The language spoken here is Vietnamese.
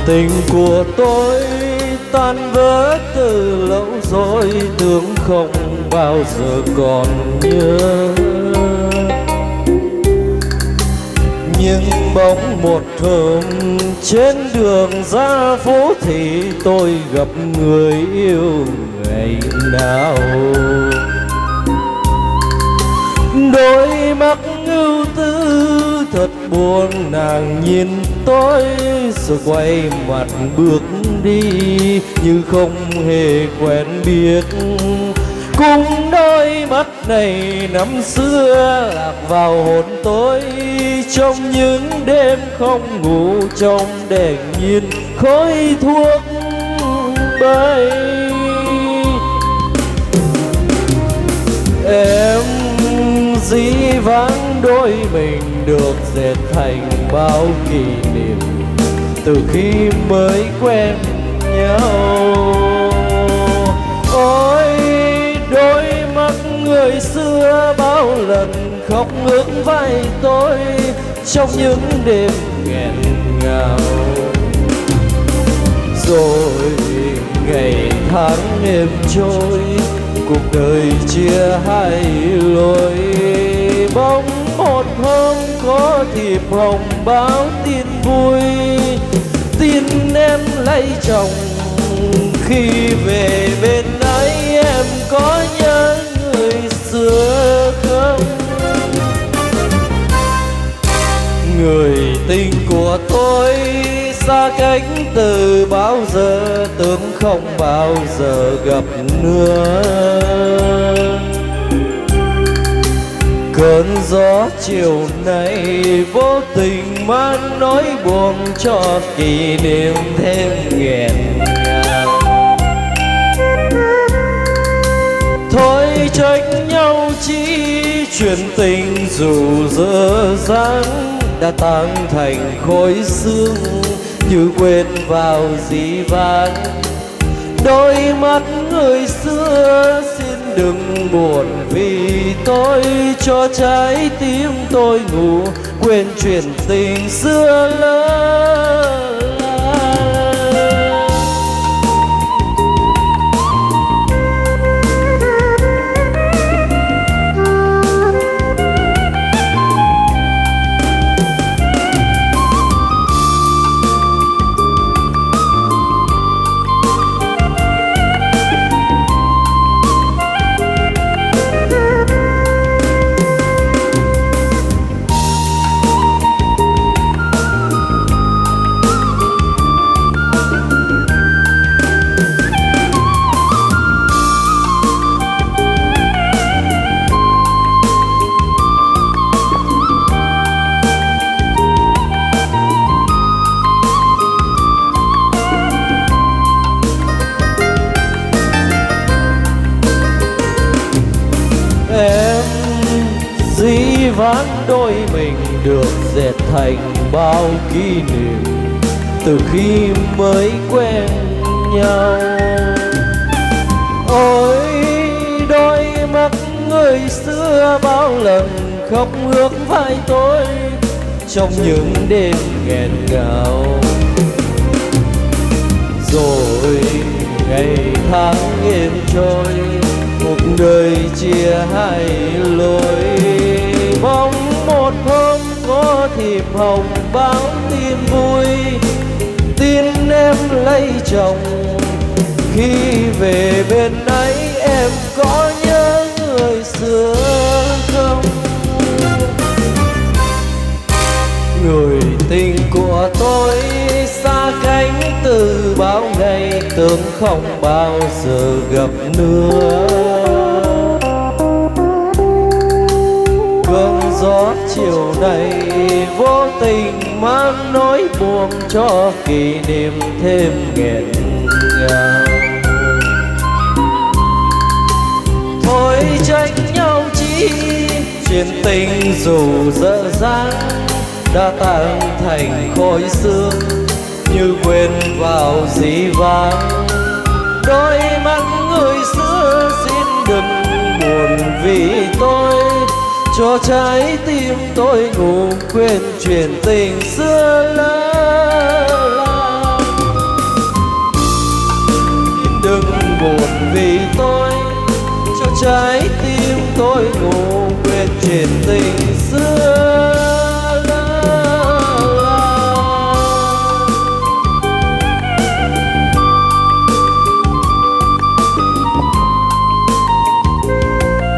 Tình của tôi tan vỡ từ lâu rồi, tưởng không bao giờ còn nhớ. Nhưng bỗng một hôm trên đường ra phố thì tôi gặp người yêu ngày nào. Đôi mắt ưu tư thật buồn, nàng nhìn tôi rồi quay mặt bước đi như không hề quen biết. Cùng đôi mắt này năm xưa lạc vào hồn tôi, trong những đêm không ngủ, trong đèn nhìn khói thuốc bay. Em dĩ vãng đôi mình được dệt thành bao kỷ niệm từ khi mới quen nhau. Ôi đôi mắt người xưa bao lần khóc ướt vai tôi trong những đêm nghẹn ngào. Rồi ngày tháng êm trôi, cuộc đời chia hai lối. Bỗng một hôm có thiệp hồng báo tin vui, tin em lấy chồng. Khi về bên ấy em có nhớ người xưa không? Người tình của tôi xa cách từ bao giờ, tưởng không bao giờ gặp nữa. Cơn gió chiều nay vô tình mang nỗi buồn cho kỷ niệm thêm nghẹn ngào. Thôi trách nhau chi chuyện tình dù dở dang đã tan thành khói sương như quên vào dĩ vãng. Đôi mắt người xưa xin đừng buồn vì tôi, cho trái tim tôi ngủ quên chuyện tình xưa lỡ. Dĩ vãng đôi mình được dệt thành bao kỷ niệm từ khi mới quen nhau. Ôi đôi mắt người xưa bao lần khóc ướt vai tôi trong những đêm nghẹn ngào. Rồi ngày tháng êm trôi, cuộc đời chia hai lối. Bỗng một hôm có thiệp hồng báo tin vui, tin em lấy chồng. Khi về bên ấy em có nhớ người xưa không? Người tình của tôi xa cánh từ bao ngày, tưởng không bao giờ gặp nữa. Cơn gió chiều nay vô tình mang nỗi buồn cho kỷ niệm thêm nghẹn ngào. Thôi trách nhau chi chuyện tình dù dở dang đã tan thành khói sương như quên vào dĩ vãng. Đôi mắt người xưa xin đừng buồn vì tôi, cho trái tim tôi ngủ quên chuyện tình xưa lỡ làng. buồn vì tôi, cho trái tim tôi ngủ quên chuyện tình